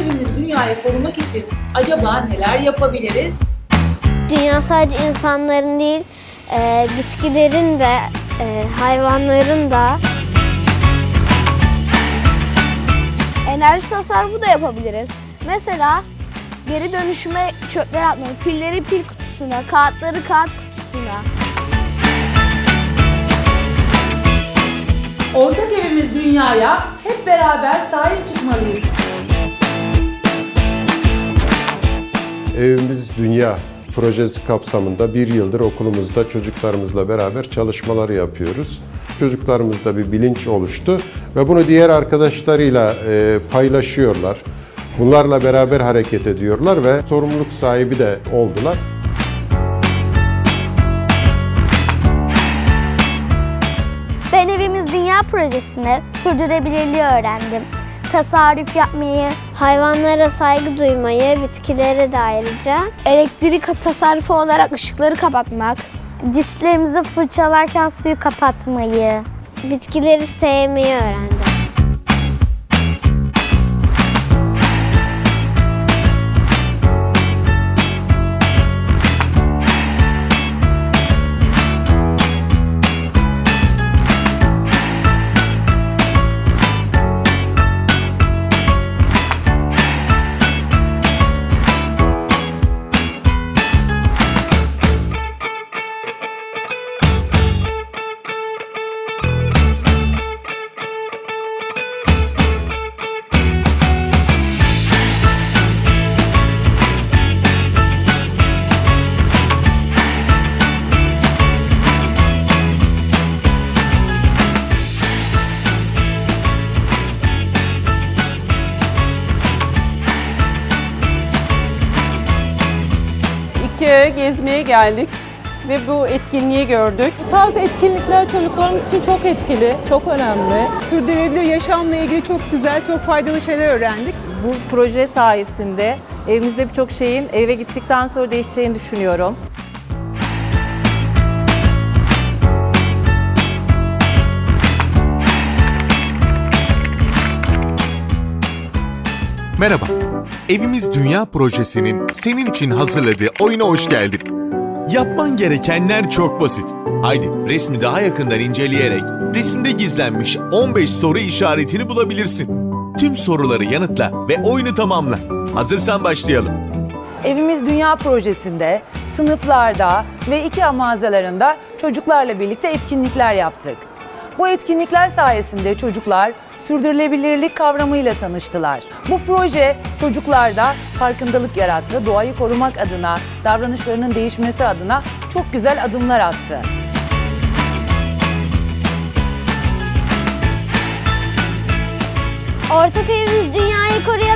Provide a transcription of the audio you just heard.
evimiz dünyayı korumak için acaba neler yapabiliriz? Dünya sadece insanların değil, bitkilerin de, hayvanların da. Enerji tasarrufu da yapabiliriz. Mesela geri dönüşüme çöpler atmalı. Pilleri pil kutusuna, kağıtları kağıt kutusuna. Ortak evimiz dünyaya hep beraber sahip çıkmalıyız. Evimiz Dünya projesi kapsamında bir yıldır okulumuzda çocuklarımızla beraber çalışmalar yapıyoruz. Çocuklarımızda bir bilinç oluştu ve bunu diğer arkadaşlarıyla paylaşıyorlar. Bunlarla beraber hareket ediyorlar ve sorumluluk sahibi de oldular. Ben Evimiz Dünya projesinde sürdürülebilirliği öğrendim. Tasarruf yapmayı, hayvanlara saygı duymayı, bitkilere de ayrıca. Elektrik tasarrufu olarak ışıkları kapatmak. Dişlerimizi fırçalarken suyu kapatmayı, bitkileri sevmeyi öğrendim. Köye gezmeye geldik ve bu etkinliği gördük. Bu tarz etkinlikler çocuklarımız için çok etkili, çok önemli. Sürdürülebilir yaşamla ilgili çok güzel, çok faydalı şeyler öğrendik. Bu proje sayesinde evimizde birçok şeyin eve gittikten sonra değişeceğini düşünüyorum. Merhaba, Evimiz Dünya projesinin senin için hazırladığı oyuna hoş geldin. Yapman gerekenler çok basit. Haydi resmi daha yakından inceleyerek resimde gizlenmiş 15 soru işaretini bulabilirsin. Tüm soruları yanıtla ve oyunu tamamla. Hazırsan başlayalım. Evimiz Dünya projesinde sınıflarda ve IKEA mağazalarında çocuklarla birlikte etkinlikler yaptık. Bu etkinlikler sayesinde çocuklar sürdürülebilirlik kavramıyla tanıştılar. Bu proje çocuklarda farkındalık yarattı, doğayı korumak adına, davranışlarının değişmesi adına çok güzel adımlar attı. Ortak evimiz dünyayı koruyalım.